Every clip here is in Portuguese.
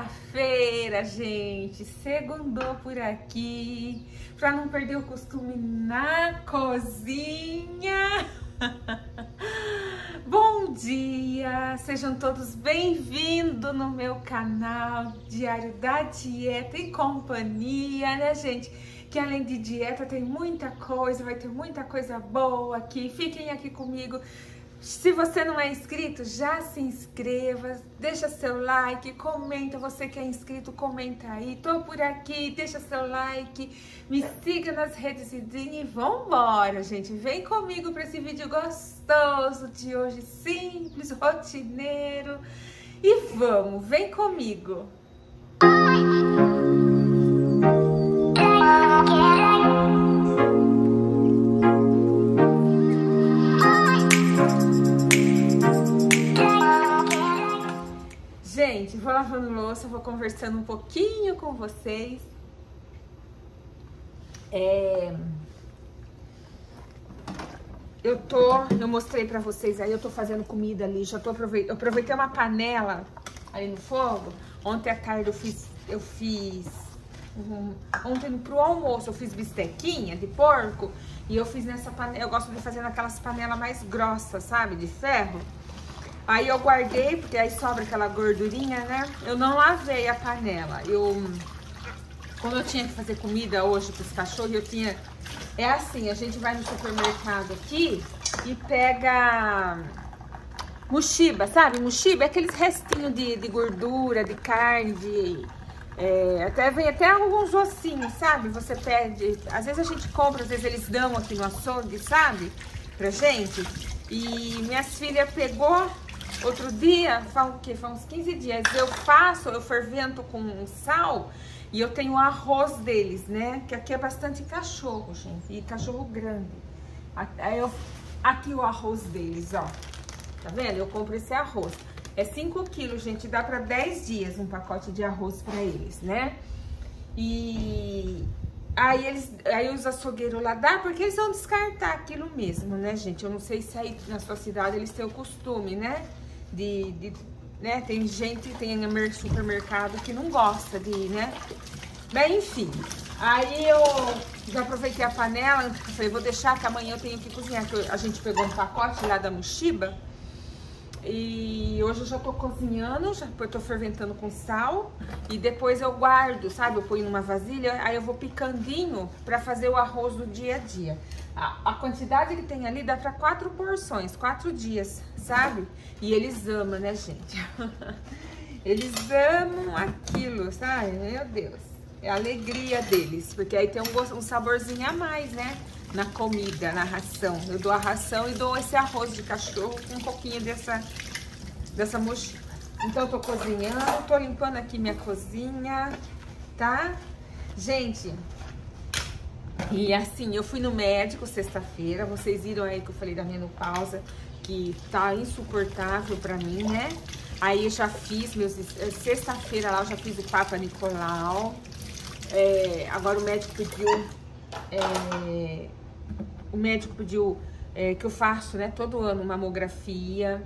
Sexta-feira, gente, segundou por aqui, para não perder o costume na cozinha. Bom dia, sejam todos bem-vindos no meu canal Diário da Dieta e Companhia, né, gente? Que além de dieta tem muita coisa, vai ter muita coisa boa aqui. Fiquem aqui comigo. Se você não é inscrito, já se inscreva, deixa seu like, comenta, você que é inscrito, comenta aí, tô por aqui, deixa seu like, me siga nas redes e vambora, gente, vem comigo para esse vídeo gostoso de hoje, simples, rotineiro, e vamos, vem comigo. Gente, vou lavando louça, vou conversando um pouquinho com vocês. Eu mostrei pra vocês aí, eu tô fazendo comida ali, eu aproveitei uma panela ali no fogo. Ontem à tarde ontem pro almoço eu fiz bistequinha de porco e eu fiz nessa panela, eu gosto de fazer naquelas panelas mais grossas, sabe, de ferro. Aí eu guardei, porque aí sobra aquela gordurinha, né? Eu não lavei a panela. Quando eu tinha que fazer comida hoje pros cachorros, é assim, a gente vai no supermercado aqui e pega muxiba, sabe? Muxiba é aqueles restinhos de gordura, de carne, vem até alguns ossinhos, sabe? Você pede, às vezes a gente compra, às vezes eles dão aqui no açougue, sabe? Pra gente. E minhas filhas pegou outro dia, faz uns 15 dias, eu fervento com sal e eu tenho o arroz deles, né? Que aqui é bastante cachorro, gente, e cachorro grande. Aqui o arroz deles, ó, tá vendo? Eu compro esse arroz. É 5 quilos, gente, dá pra 10 dias um pacote de arroz pra eles, né? E aí os açougueiros lá dá, porque eles vão descartar aquilo mesmo, né, gente? Eu não sei se aí na sua cidade eles têm o costume, né? Né? Tem gente, tem supermercado que não gosta né? Bem, enfim. Aí eu já aproveitei a panela, falei, vou deixar que amanhã eu tenho que cozinhar, que a gente pegou um pacote lá da Muxiba. E hoje eu já tô cozinhando, eu tô ferventando com sal e depois eu guardo, sabe? Eu ponho numa vasilha, aí eu vou picandinho pra fazer o arroz do dia a dia. A quantidade que tem ali dá pra 4 porções, 4 dias, sabe? E eles amam, né, gente? Eles amam aquilo, sabe? Meu Deus, é a alegria deles, porque aí tem um saborzinho a mais, né? Na comida, na ração. Eu dou a ração e dou esse arroz de cachorro com um pouquinho dessa mochila. Então eu tô cozinhando, tô limpando aqui minha cozinha, tá? Gente, e assim, eu fui no médico sexta-feira, vocês viram aí que eu falei da menopausa, que tá insuportável pra mim, né? Aí eu já fiz sexta-feira lá eu já fiz o Papa Nicolau. Agora o médico pediu que eu faço, né, todo ano mamografia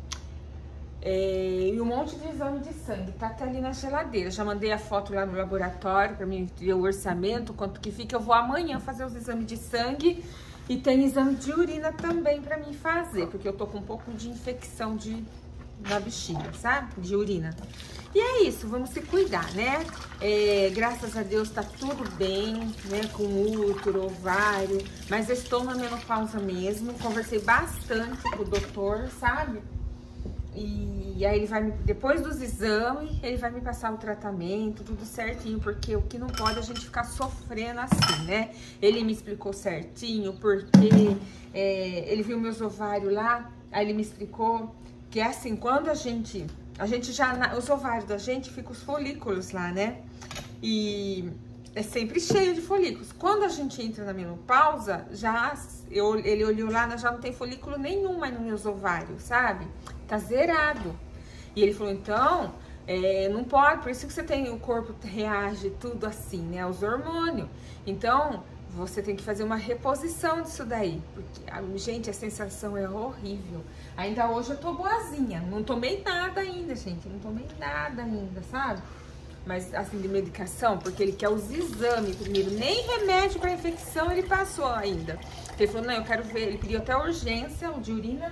e um monte de exame de sangue, tá até ali na geladeira. Já mandei a foto lá no laboratório para mim ver o orçamento, quanto que fica. Eu vou amanhã fazer os exames de sangue e tem exame de urina também para mim fazer, porque eu tô com um pouco de infecção na bexiga, sabe? De urina. E é isso, vamos se cuidar, né? Graças a Deus tá tudo bem, né? Com útero, ovário, mas eu estou na menopausa mesmo. Conversei bastante com o doutor, sabe? E aí ele vai, depois dos exames, ele vai me passar o tratamento, tudo certinho, porque o que não pode é a gente ficar sofrendo assim, né? Ele me explicou certinho, porque ele viu meus ovários lá, aí ele me explicou que é assim, quando a gente os ovários da gente ficam os folículos lá, né? E é sempre cheio de folículos. Quando a gente entra na menopausa, ele olhou lá, já não tem folículo nenhum mais nos meus ovários, sabe? Tá zerado. E ele falou, então, não pode, por isso que você tem, o corpo reage tudo assim, né? Aos hormônios. Então, você tem que fazer uma reposição disso daí, porque, gente, a sensação é horrível. Ainda hoje eu tô boazinha, não tomei nada ainda, gente, não tomei nada ainda, sabe? mas assim, de medicação, porque ele quer os exames primeiro. Nem remédio para infecção ele passou ainda. Ele falou, não, eu quero ver. Ele pediu até urgência, o de urina.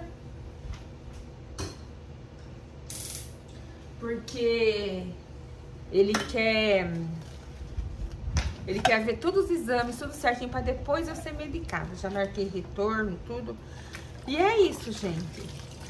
Porque ele quer ver todos os exames, tudo certinho, para depois eu ser medicada. Já marquei retorno, tudo. E é isso, gente.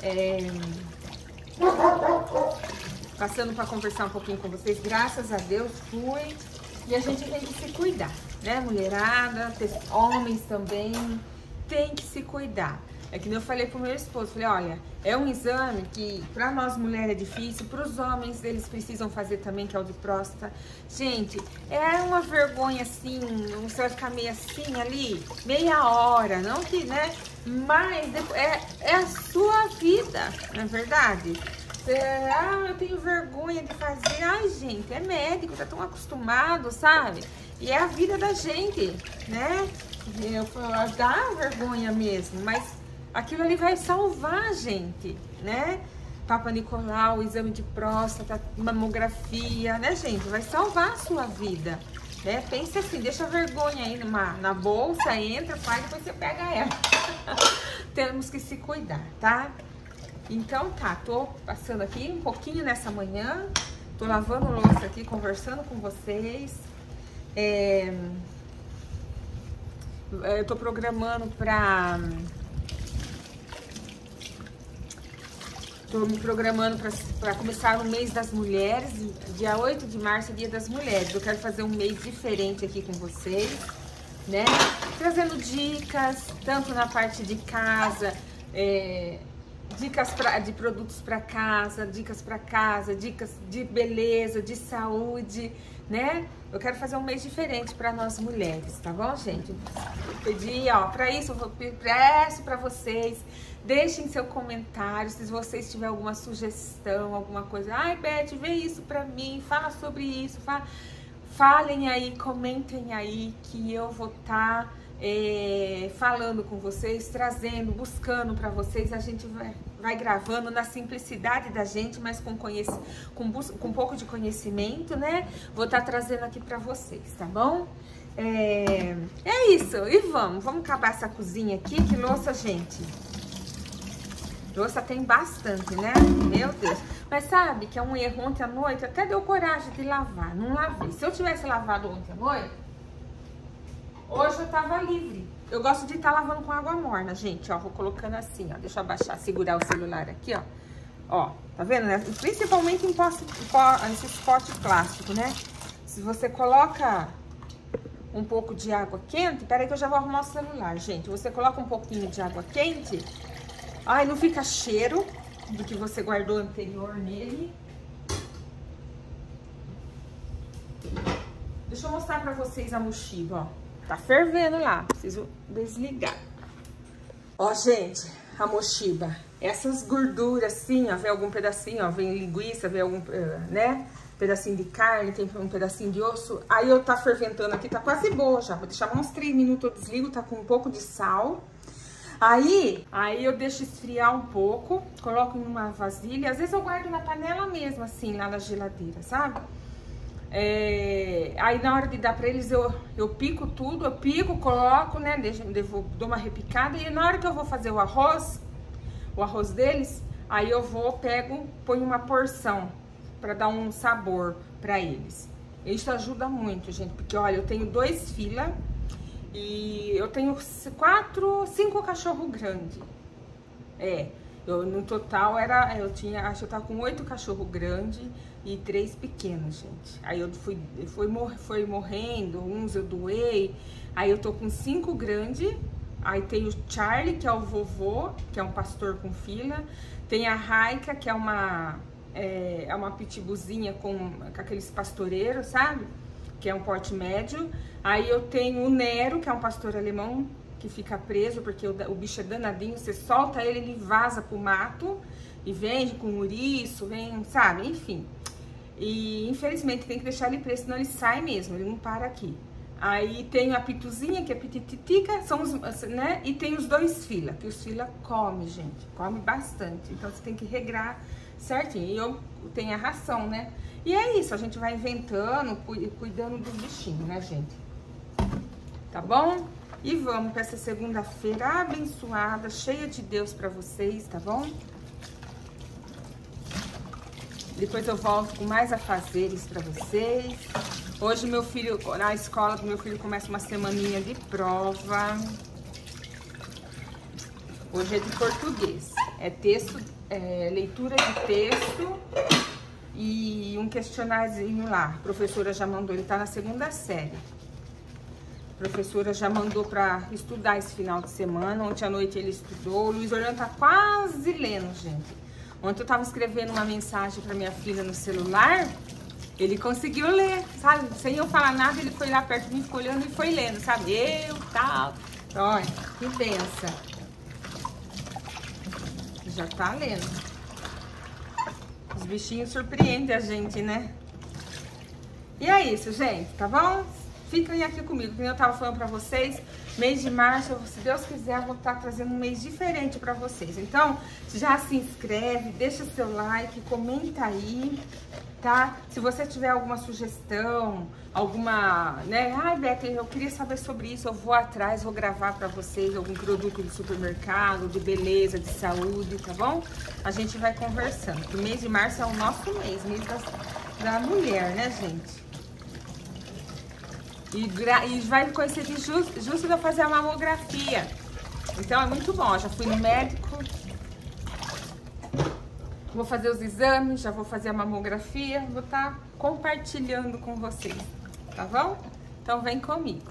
Passando para conversar um pouquinho com vocês, graças a Deus fui. E a gente tem que se cuidar, né? Mulherada, homens também, tem que se cuidar. É que nem eu falei pro meu esposo, falei, olha, é um exame que pra nós mulheres é difícil, pros homens eles precisam fazer também, que é o de próstata. Gente, é uma vergonha assim, você vai ficar meio assim ali, meia hora, não que, né? Mas é a sua vida, não é verdade? Eu tenho vergonha de fazer. Ai, gente, é médico, tá tão acostumado, sabe? E é a vida da gente, né? Dá vergonha mesmo, mas aquilo ali vai salvar a gente, né? Papa Nicolau, exame de próstata, mamografia, né, gente? Vai salvar a sua vida, né? Pensa assim, deixa a vergonha aí na bolsa, entra, faz, depois você pega ela. Temos que se cuidar, tá? Então tá, tô passando aqui um pouquinho nessa manhã, tô lavando louça aqui, conversando com vocês. Eu tô programando Tô me programando para começar o mês das mulheres, dia 8 de março, dia das mulheres. Eu quero fazer um mês diferente aqui com vocês, né? Trazendo dicas, tanto na parte de casa, dicas de produtos para casa, dicas de beleza, de saúde, né? Eu quero fazer um mês diferente para nós mulheres, tá bom, gente? Eu pedi, ó, para isso eu peço para vocês, deixem seu comentário se vocês tiverem alguma sugestão, alguma coisa. Ai, Beth, vê isso para mim, fala sobre isso, falem aí, comentem aí que eu vou estar falando com vocês, trazendo, buscando para vocês. A gente vai gravando na simplicidade da gente, mas com um pouco de conhecimento, né? Vou estar trazendo aqui para vocês, tá bom? É isso, e vamos acabar essa cozinha aqui, que louça, gente. Louça tem bastante, né? Meu Deus. Mas sabe que é um erro. Ontem à noite até deu coragem de lavar, não lavei. Se eu tivesse lavado ontem à noite, hoje eu tava livre. Eu gosto de estar lavando com água morna, gente, ó. Vou colocando assim, ó. Deixa eu abaixar, segurar o celular aqui, ó. Ó, tá vendo, né? Principalmente em esses potes plásticos, né? Se você coloca um pouco de água quente... Peraí que eu já vou arrumar o celular, gente. Você coloca um pouquinho de água quente... Ai, não fica cheiro do que você guardou anterior nele. Deixa eu mostrar pra vocês a mochiba, ó. Tá fervendo lá, preciso desligar. Ó, gente, a mochiba. Essas gorduras assim, ó, vem algum pedacinho, ó, vem linguiça, vem algum, né, pedacinho de carne, tem um pedacinho de osso. Aí eu tá ferventando aqui, tá quase boa já. Vou deixar uns 3 minutos, eu desligo, tá com um pouco de sal. Aí eu deixo esfriar um pouco, coloco em uma vasilha. Às vezes eu guardo na panela mesmo, assim, lá na geladeira, sabe? Aí na hora de dar pra eles, eu pico tudo, coloco, né? Dou uma repicada. E na hora que eu vou fazer o arroz deles, aí eu ponho uma porção pra dar um sabor pra eles. Isso ajuda muito, gente, porque olha, eu tenho 2 filas. E eu tenho 5 cachorros grandes. No total acho que eu tava com 8 cachorros grandes e 3 pequenos, gente. Aí eu foi morrendo, uns eu doei. Aí eu tô com 5 grandes. Aí tem o Charlie, que é o vovô, que é um pastor com fila. Tem a Raika, que é uma pitbullzinha com aqueles pastoreiros, sabe? Que é um porte médio. Aí eu tenho o Nero, que é um pastor alemão, que fica preso, porque o bicho é danadinho, você solta ele, ele vaza pro mato, e vem com ouriço, vem, sabe, enfim. E infelizmente tem que deixar ele preso, senão ele sai mesmo, ele não para aqui. Aí tem a pituzinha, que é pitititica, né, e tem os 2 fila, que os fila come, gente, come bastante. Então você tem que regrar certinho. E eu tenho a ração, né? E é isso, a gente vai inventando, cuidando dos bichinhos, né, gente? Tá bom? E vamos para essa segunda-feira abençoada, cheia de Deus para vocês, tá bom? Depois eu volto com mais afazeres para vocês. Hoje meu filho, na escola do meu filho, começa uma semaninha de prova. Hoje é de português. É texto, leitura de texto e um questionáriozinho lá. A professora já mandou, ele tá na segunda série. A professora já mandou para estudar esse final de semana. Ontem à noite ele estudou. O Luiz Orlando tá quase lendo, gente. Ontem eu tava escrevendo uma mensagem para minha filha no celular. Ele conseguiu ler, sabe? Sem eu falar nada, ele foi lá perto de mim, ficou olhando e foi lendo, sabe? Tal. Então, olha, que benção. Já tá lendo. Os bichinhos surpreendem a gente, né? E é isso, gente, tá bom? Fiquem aqui comigo, como eu tava falando pra vocês, mês de março, se Deus quiser, eu vou estar trazendo um mês diferente pra vocês. Então, já se inscreve, deixa seu like, comenta aí, tá? Se você tiver alguma sugestão, alguma, né? Ai, Beca, eu queria saber sobre isso, eu vou atrás, vou gravar pra vocês algum produto de supermercado, de beleza, de saúde, tá bom? A gente vai conversando, porque o mês de março é o nosso mês da mulher, né, gente? E vai coincidir justo de eu fazer a mamografia. Então é muito bom. Já fui no médico. Vou fazer os exames, já vou fazer a mamografia. Vou estar compartilhando com vocês. Tá bom? Então vem comigo.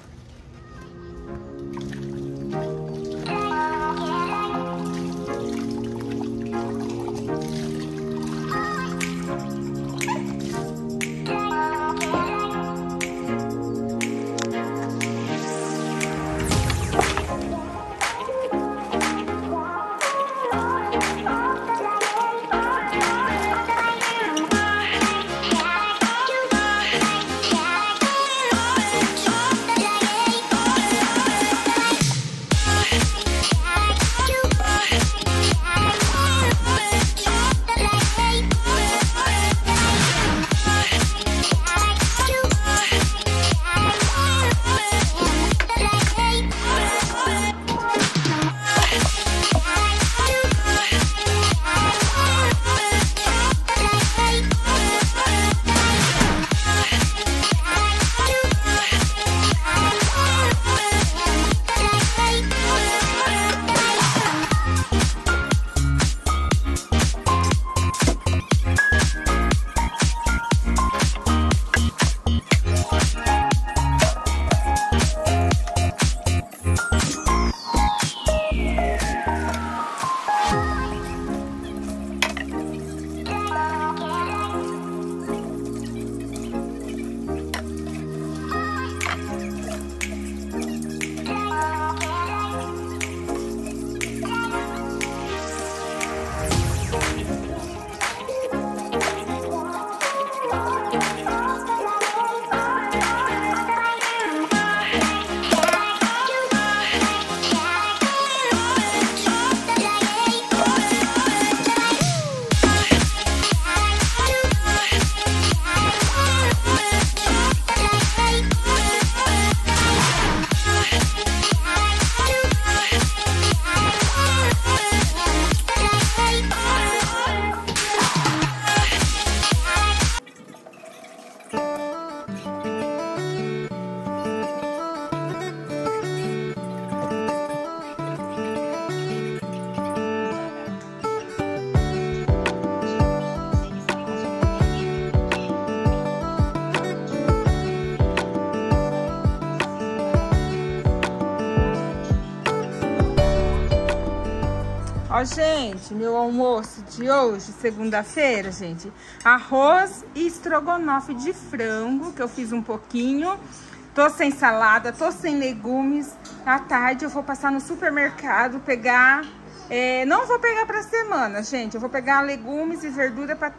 Ó, gente, meu almoço de hoje, segunda-feira, gente, arroz e estrogonofe de frango, que eu fiz um pouquinho. Tô sem salada, tô sem legumes. À tarde eu vou passar no supermercado pegar... não vou pegar pra semana, gente. Eu vou pegar legumes e verdura pra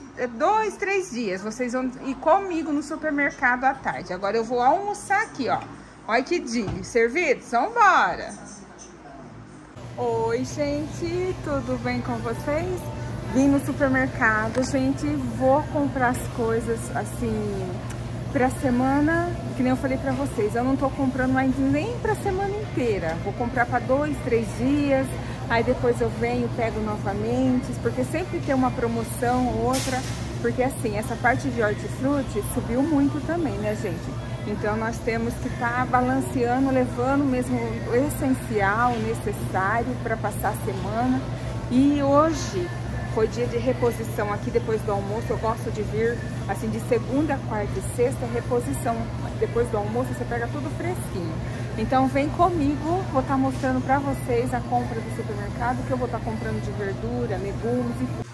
2, 3 dias. Vocês vão ir comigo no supermercado à tarde. Agora eu vou almoçar aqui, ó. Olha que dia. Servidos? Vambora! Oi, gente, tudo bem com vocês? Vim no supermercado, gente, vou comprar as coisas assim pra semana, que nem eu falei pra vocês. Eu não tô comprando mais nem pra semana inteira. Vou comprar pra 2, 3 dias, aí depois eu venho, pego novamente, porque sempre tem uma promoção ou outra. Porque assim, essa parte de hortifruti subiu muito também, né, gente? Então nós temos que estar balanceando, levando mesmo o essencial, o necessário para passar a semana. E hoje foi dia de reposição aqui depois do almoço. Eu gosto de vir assim de segunda, quarta e sexta, reposição. Depois do almoço você pega tudo fresquinho. Então vem comigo, vou estar mostrando para vocês a compra do supermercado, que eu vou estar comprando de verdura, legumes e...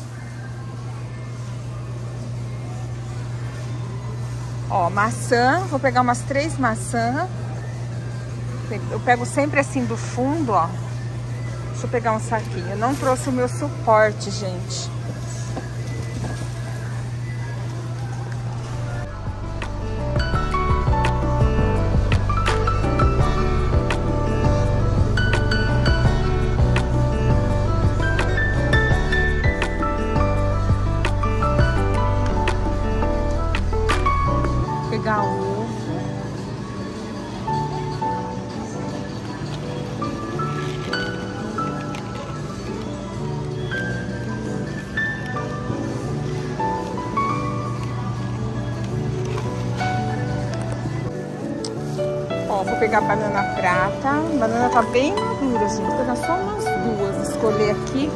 Ó, maçã, vou pegar umas 3 maçãs. Eu pego sempre assim do fundo, ó. Deixa eu pegar um saquinho. Eu não trouxe o meu suporte, gente. Pegar ovo. Ó, vou pegar banana prata. A banana tá bem madura, gente. Vou pegar só umas 2. Escolher aqui.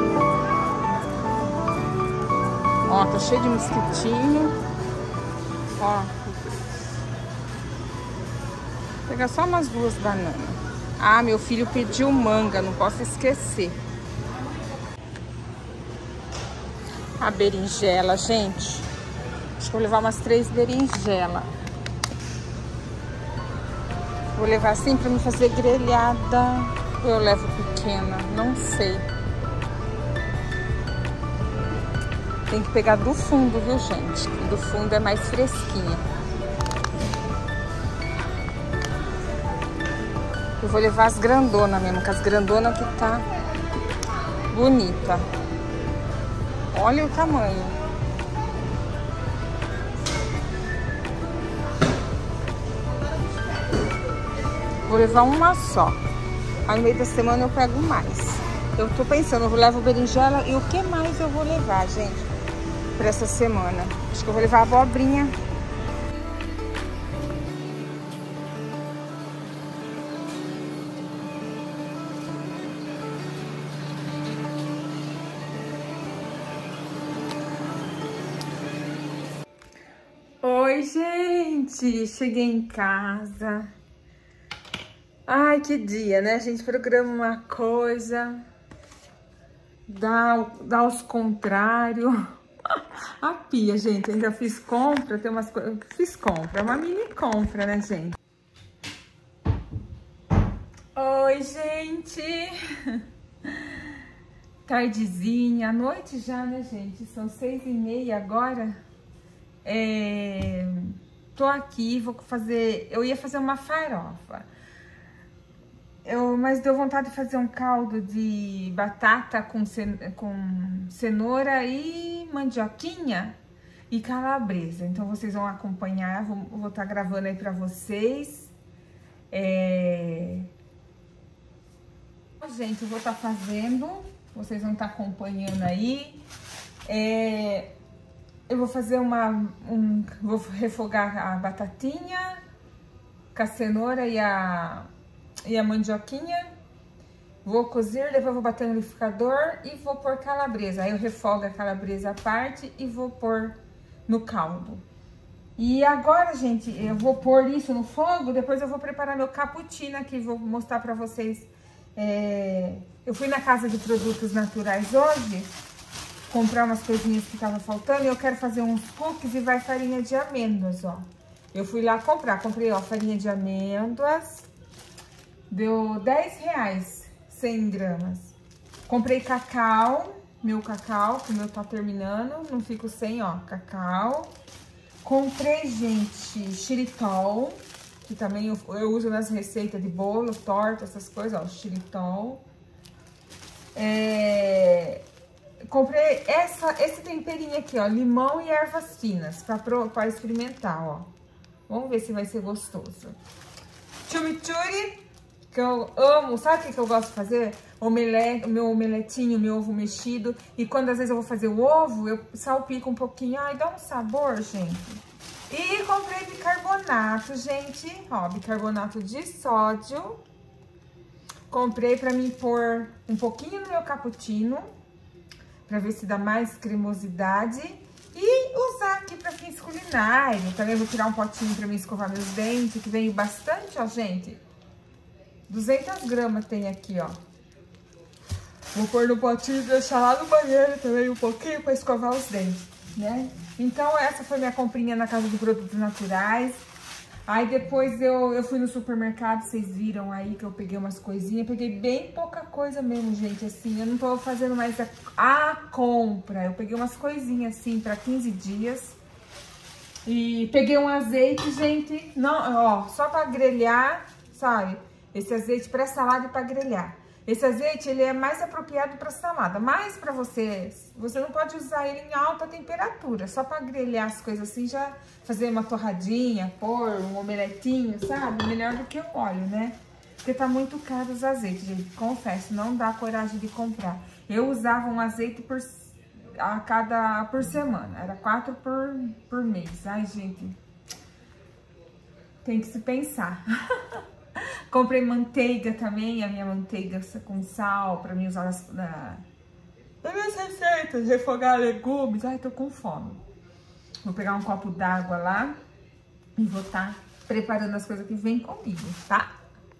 Ó, tá cheio de mosquitinho. Ó. Vou pegar só umas 2 bananas. Ah, meu filho pediu manga, não posso esquecer. A berinjela, gente. Acho que vou levar umas 3 berinjelas. Vou levar assim pra me fazer grelhada. Ou eu levo pequena, não sei. Tem que pegar do fundo, viu, gente? Do fundo é mais fresquinha. Eu vou levar as grandonas mesmo, que as grandonas que tá bonita. Olha o tamanho. Vou levar uma só. Aí no meio da semana eu pego mais. Eu tô pensando, eu levo berinjela e o que mais eu vou levar, gente, pra essa semana? Acho que eu vou levar abobrinha. Oi, gente! Cheguei em casa. Ai, que dia, né? A gente programa uma coisa, dá os contrários. A pia, gente, ainda fiz compra, tem umas coisas... Fiz compra, uma mini compra, né, gente? Oi, gente! Tardezinha, à noite já, né, gente? São 6h30 agora. Tô aqui, vou fazer... Eu ia fazer uma farofa. Mas deu vontade de fazer um caldo de batata com cenoura e mandioquinha e calabresa. Então, vocês vão acompanhar, vou estar gravando aí pra vocês. Gente, eu vou estar fazendo, vocês vão estar acompanhando aí. Eu vou fazer vou refogar a batatinha com a cenoura e a mandioquinha, vou cozer, depois vou bater no liquidificador e vou pôr calabresa. Aí eu refogo a calabresa à parte e vou pôr no caldo. E agora, gente, eu vou pôr isso no fogo, depois eu vou preparar meu cappuccino aqui, vou mostrar pra vocês. Eu fui na Casa de Produtos Naturais hoje, comprar umas coisinhas que tava faltando, e eu quero fazer uns cookies e vai farinha de amêndoas, ó. Eu fui lá comprei, ó, farinha de amêndoas. Deu R$10, 100 gramas. Comprei cacau, meu cacau, que o meu tá terminando, não fico sem, ó, cacau. Comprei, gente, xilitol, que também eu uso nas receitas de bolo, torta, essas coisas, ó, xilitol. comprei esse temperinho aqui, ó, limão e ervas finas, pra experimentar, ó. Vamos ver se vai ser gostoso. Chimichurri, que eu amo, sabe o que eu gosto de fazer? Omelete, o meu omeletinho, meu ovo mexido. E quando às vezes eu vou fazer o ovo, eu salpico um pouquinho, ai, dá um sabor, gente. E comprei bicarbonato, gente, ó, bicarbonato de sódio. Comprei pra mim pôr um pouquinho no meu cappuccino, pra ver se dá mais cremosidade. E usar aqui pra fins culinários. Também vou tirar um potinho pra mim escovar meus dentes, que veio bastante, ó, gente. 200 gramas tem aqui, ó. Vou pôr no potinho e deixar lá no banheiro também um pouquinho pra escovar os dentes, né? Então, essa foi minha comprinha na Casa de Produtos Naturais. Aí, depois eu fui no supermercado, vocês viram aí que eu peguei umas coisinhas. Peguei bem pouca coisa mesmo, gente, assim. Eu não tô fazendo mais a compra. Eu peguei umas coisinhas, assim, pra 15 dias. E peguei um azeite, gente, não, ó, só pra grelhar, sabe? Esse azeite pra salada e pra grelhar. Esse azeite, ele é mais apropriado para salada, mas para você não pode usar ele em alta temperatura, só para grelhar as coisas assim, já fazer uma torradinha, pôr um omeletinho, sabe? Melhor do que o óleo, né? Porque tá muito caro os azeites, gente, confesso, não dá coragem de comprar. Eu usava um azeite por semana, era 4 por mês. Ai, gente, tem que se pensar. Comprei manteiga também, a minha manteiga com sal, pra mim usar nas minhas receitas, refogar legumes. Ai, tô com fome. Vou pegar um copo d'água lá e vou estar preparando as coisas que vem comigo, tá?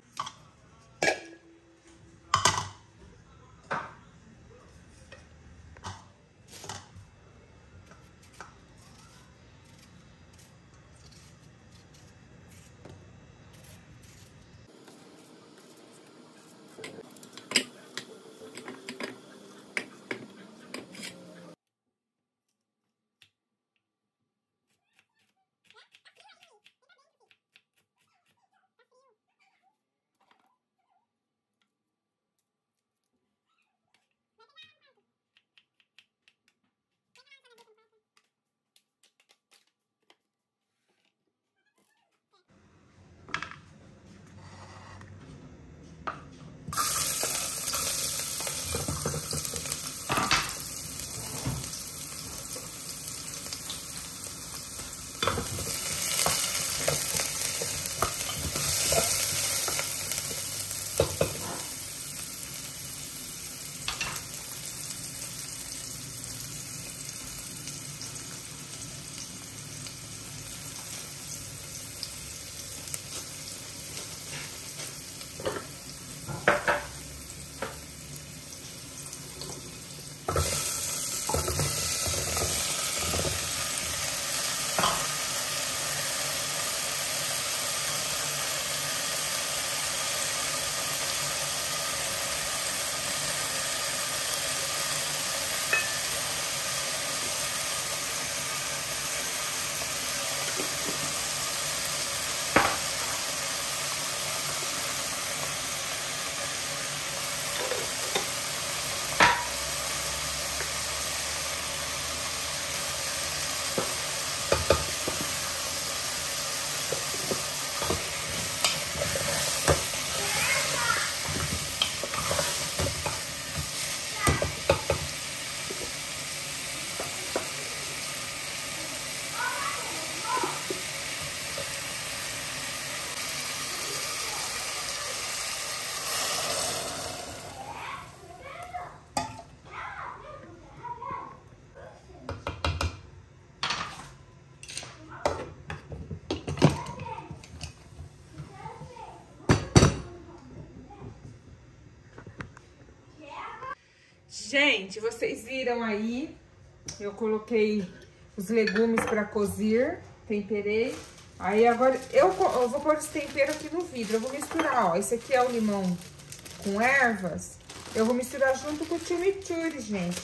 Gente, vocês viram aí, eu coloquei os legumes para cozer, temperei. Aí agora eu vou pôr os temperos aqui no vidro, eu vou misturar, ó. Esse aqui é o limão com ervas, eu vou misturar junto com o chimichurri, gente.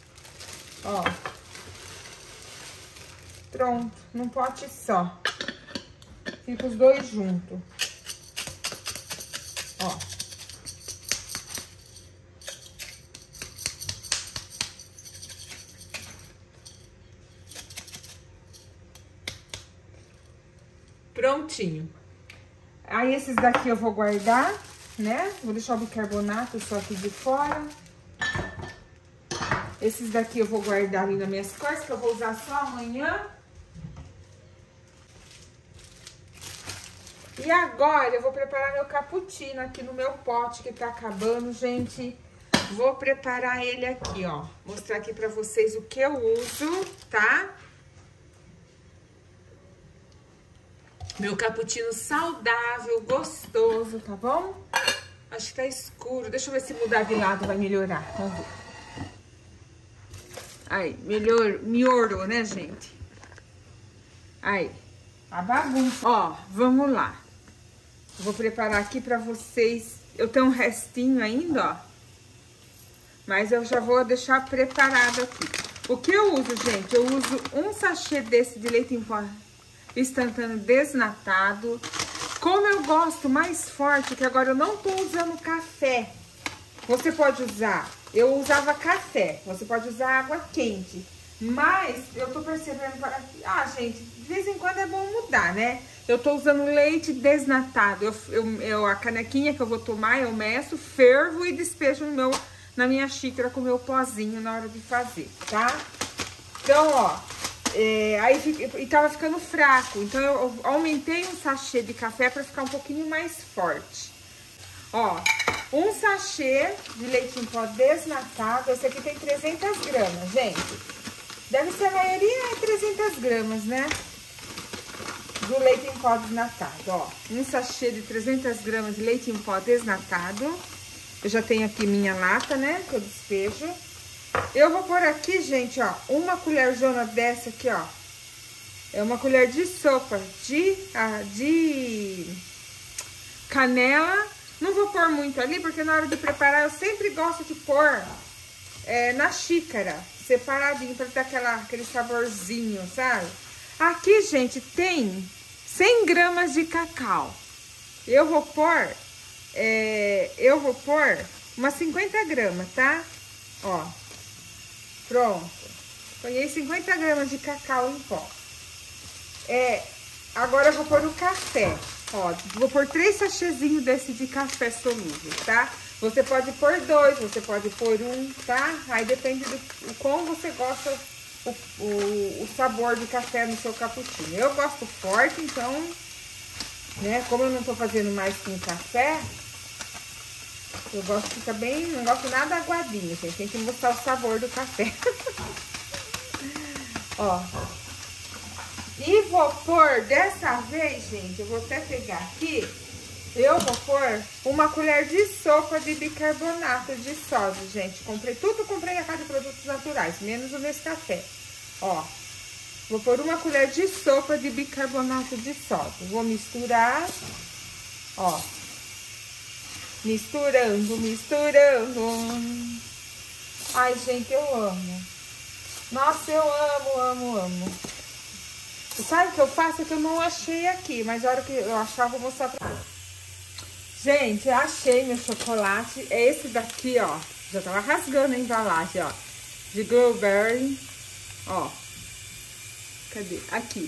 Ó. Pronto, num pote só. Fica os dois juntos. Ó. Prontinho. Aí esses daqui eu vou guardar, né? Vou deixar o bicarbonato só aqui de fora. Esses daqui eu vou guardar ali nas minhas coisas, que eu vou usar só amanhã. E agora eu vou preparar meu cappuccino aqui no meu pote que tá acabando, gente. Vou preparar ele aqui, ó. Mostrar aqui pra vocês o que eu uso, tá? Meu cappuccino saudável, gostoso, tá bom? Acho que tá escuro. Deixa eu ver se mudar de lado vai melhorar. Vamos ver. Aí, melhorou, né, gente? Aí, a bagunça. Ó, vamos lá. Vou preparar aqui pra vocês. Eu tenho um restinho ainda, ó. Mas eu já vou deixar preparado aqui. O que eu uso, gente? Eu uso um sachê desse de leite em pó instantâneo desnatado. Como eu gosto mais forte, que agora eu não tô usando café. Você pode usar... Eu usava café. Você pode usar água quente. Mas eu tô percebendo... Ah, gente, de vez em quando é bom mudar, né? Eu tô usando leite desnatado. A canequinha que eu vou tomar, eu meço, fervo e despejo na minha xícara com o meu pozinho na hora de fazer, tá? Então, ó, aí tava ficando fraco. Então, eu aumentei um sachê de café pra ficar um pouquinho mais forte. Ó, um sachê de leite em pó desnatado. Esse aqui tem 300 gramas, gente. Deve ser a maioria 300 gramas, né? Do leite em pó desnatado, ó. Um sachê de 300 gramas de leite em pó desnatado. Eu já tenho aqui minha lata, né? Que eu despejo. Eu vou pôr aqui, gente, ó, uma colherzona dessa aqui, ó. É uma colher de sopa de canela. Não vou pôr muito ali, porque na hora de preparar eu sempre gosto de pôr na xícara, separadinho, pra ter aquele saborzinho, sabe? Aqui, gente, tem 100 gramas de cacau. Eu vou pôr umas 50 gramas, tá? Ó, pronto. Ponhei 50 gramas de cacau em pó. Agora eu vou pôr o café. Ó, vou pôr 3 sachêzinhos desse de café solúvel, tá? Você pode pôr 2, você pode pôr 1, tá? Aí depende do como você gosta o sabor de café no seu cappuccino. Eu gosto forte, então, né? Como eu não tô fazendo mais com café, eu gosto de ficar bem, não gosto nada aguadinho, gente. Tem que mostrar o sabor do café. Ó. E vou pôr, dessa vez, gente, eu vou até pegar aqui, eu vou pôr uma colher de sopa de bicarbonato de sódio, gente. Comprei na casa de produtos naturais, menos o Nescafé. Ó, vou pôr uma colher de sopa de bicarbonato de sódio. Vou misturar, ó. Misturando, misturando. Ai, gente, eu amo. Nossa, eu amo, amo, amo. E sabe o que eu faço? É que eu não achei aqui, mas a hora que eu achar, eu vou mostrar pra vocês. Gente, eu achei meu chocolate. É esse daqui, ó. Já tava rasgando a embalagem, ó. De Glowberry. Ó. Cadê? Aqui.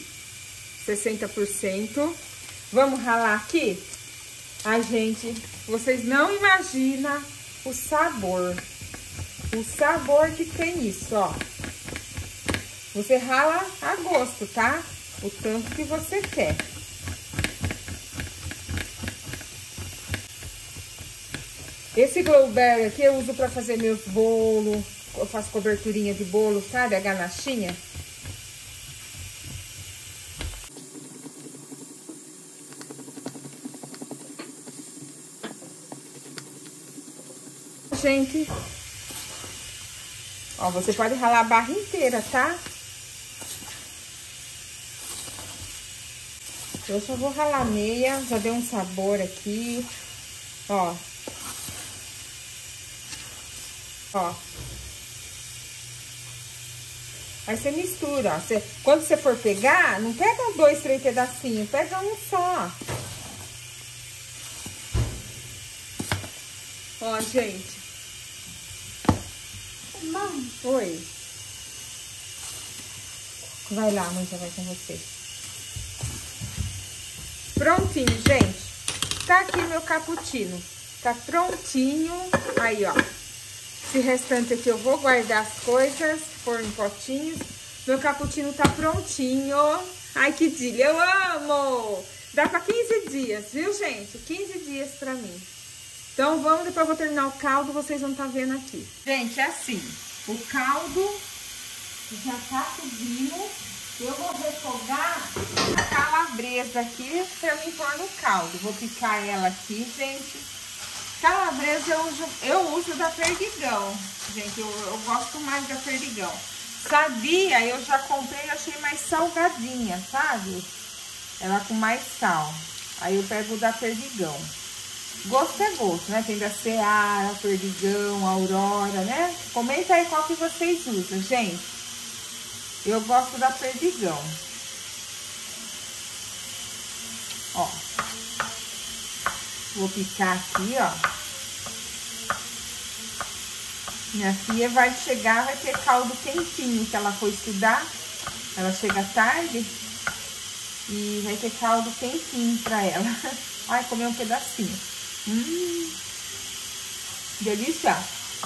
60%. Vamos ralar aqui? Ai, gente, vocês não imaginam o sabor. O sabor que tem isso, ó. Você rala a gosto, tá? O tanto que você quer. Esse Glowberry aqui eu uso pra fazer meus bolos. Eu faço coberturinha de bolo, sabe? A ganachinha. Gente, ó, você pode ralar a barra inteira, tá? Eu só vou ralar meia, já deu um sabor aqui, ó. Ó. Aí você mistura, ó. Quando você for pegar, não pega 2, 3 pedacinhos, pega um só. Ó, gente. Mãe. Oi. Vai lá, mãe já vai com você. Prontinho, gente. Tá aqui meu cappuccino. Tá prontinho. Aí, ó. Esse restante aqui eu vou guardar as coisas, pôr em potinhos. Meu cappuccino tá prontinho. Ai, que delícia. Eu amo! Dá pra 15 dias, viu, gente? 15 dias pra mim. Então, vamos, depois eu vou terminar o caldo, vocês vão estar vendo aqui. Gente, é assim. O caldo já tá cozindo. Eu vou refogar a calabresa aqui pra eu me pôr no caldo. Vou picar ela aqui, gente. Calabresa eu uso da Perdigão. Gente, eu gosto mais da Perdigão. Sabia, eu já comprei, achei mais salgadinha, sabe? Ela com mais sal. Aí eu pego da Perdigão. Gosto é gosto, né? Tem da Seara, Perdigão, Aurora, né? Comenta aí qual que vocês usam, gente. Eu gosto da Perdigão. Ó. Vou picar aqui, ó. Minha filha vai chegar, vai ter caldo quentinho, que ela foi estudar. Ela chega tarde e vai ter caldo quentinho pra ela. Ai, comer um pedacinho. Delícia.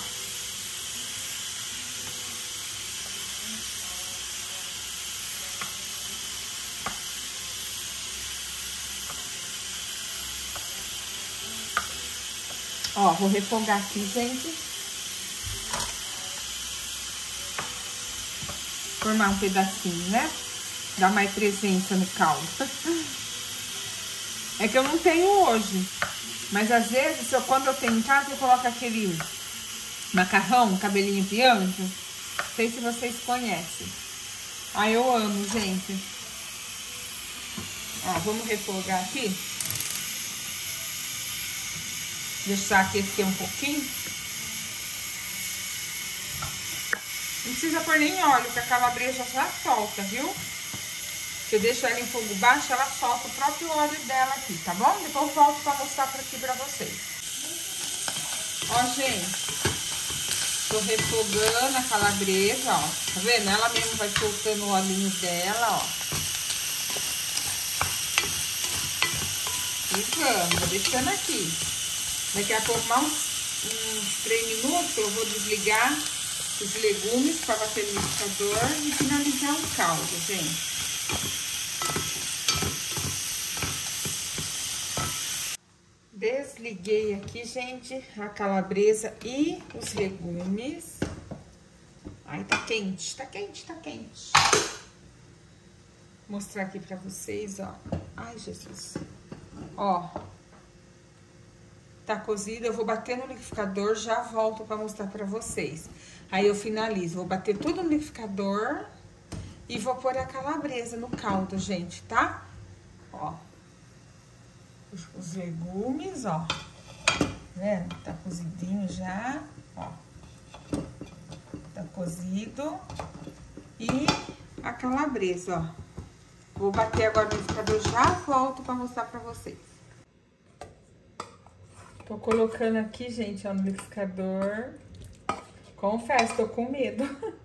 Ó, vou refogar aqui, gente. Formar um pedacinho, né? Dar mais presença no caldo. É que eu não tenho hoje. Mas às vezes, quando eu tenho em casa, eu coloco aquele macarrão, cabelinho Bianchi. Não sei se vocês conhecem. Ah, eu amo, gente. Ó, vamos refogar aqui. Deixar aquecer um pouquinho. Não precisa pôr nem óleo, que a calabresa já solta, viu? Se eu deixo ela em fogo baixo, ela solta o próprio óleo dela aqui, tá bom? Depois eu volto pra mostrar aqui pra vocês. Ó, gente. Tô refogando a calabresa, ó. Tá vendo? Ela mesmo vai soltando o olhinho dela, ó. E vou deixando aqui. Daqui a pouco, mais uns 3 minutos, eu vou desligar os legumes para bater no liquidificador e finalizar o caldo, gente. Desliguei aqui, gente, a calabresa e os legumes. Ai, tá quente, tá quente, tá quente. Vou mostrar aqui pra vocês, ó. Ai, Jesus. Ó. Tá cozido, eu vou bater no liquidificador, já volto pra mostrar pra vocês. Aí eu finalizo, vou bater tudo no liquidificador e vou pôr a calabresa no caldo, gente, tá? Ó. Os legumes, ó. Vendo? Tá cozidinho já, ó. Tá cozido. E a calabresa, ó. Vou bater agora no liquidificador, já volto pra mostrar pra vocês. Tô colocando aqui, gente, ó, no liquidificador. Confesso, tô com medo.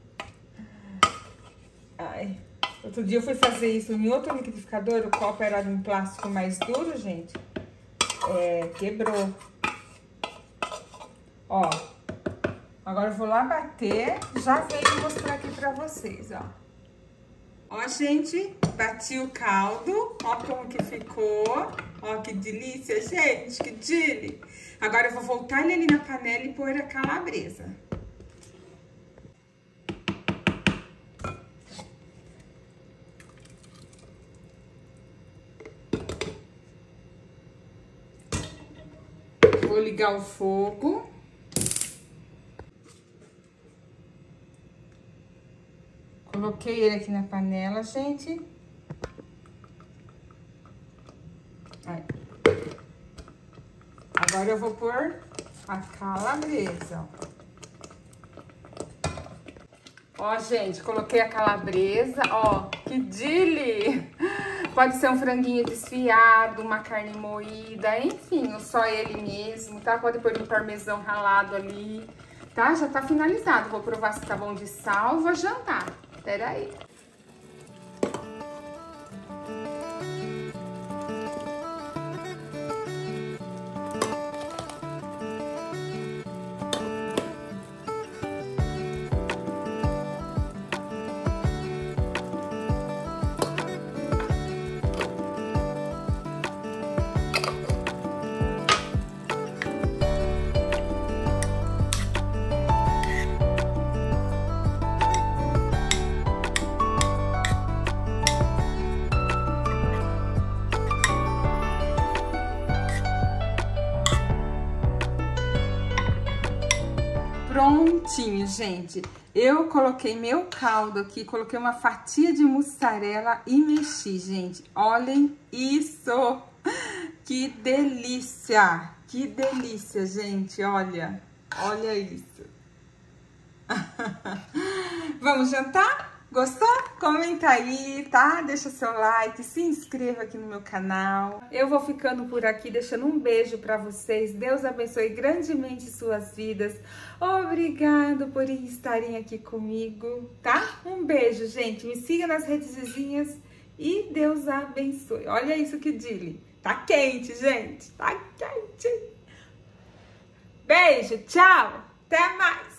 Ai. Outro dia eu fui fazer isso em outro liquidificador, o copo era de um plástico mais duro, gente. Quebrou. Ó. Agora eu vou lá bater, já venho mostrar aqui pra vocês, ó. Ó, gente, bati o caldo, ó como que ficou. Ó, que delícia, gente, que dele. Agora eu vou voltar ele ali na panela e pôr a calabresa. Vou ligar o fogo. Coloquei ele aqui na panela, gente. Aí. Agora eu vou pôr a calabresa, ó. Ó, gente, coloquei a calabresa, ó, que dele! Pode ser um franguinho desfiado, uma carne moída, enfim, só ele mesmo, tá? Pode pôr um parmesão ralado ali, tá? Já tá finalizado. Vou provar se tá bom de sal, vou jantar. Pera aí. prontinho, gente. Eu coloquei meu caldo aqui, coloquei uma fatia de mussarela e mexi, gente. Olhem isso! Que delícia! Que delícia, gente, olha. Olha isso. Vamos jantar? Gostou? Comenta aí, tá? Deixa seu like, se inscreva aqui no meu canal. Eu vou ficando por aqui, deixando um beijo pra vocês. Deus abençoe grandemente suas vidas. Obrigado por estarem aqui comigo, tá? Um beijo, gente. Me siga nas redes vizinhas e Deus abençoe. Olha isso que dile. Tá quente, gente. Tá quente. Beijo, tchau. Até mais.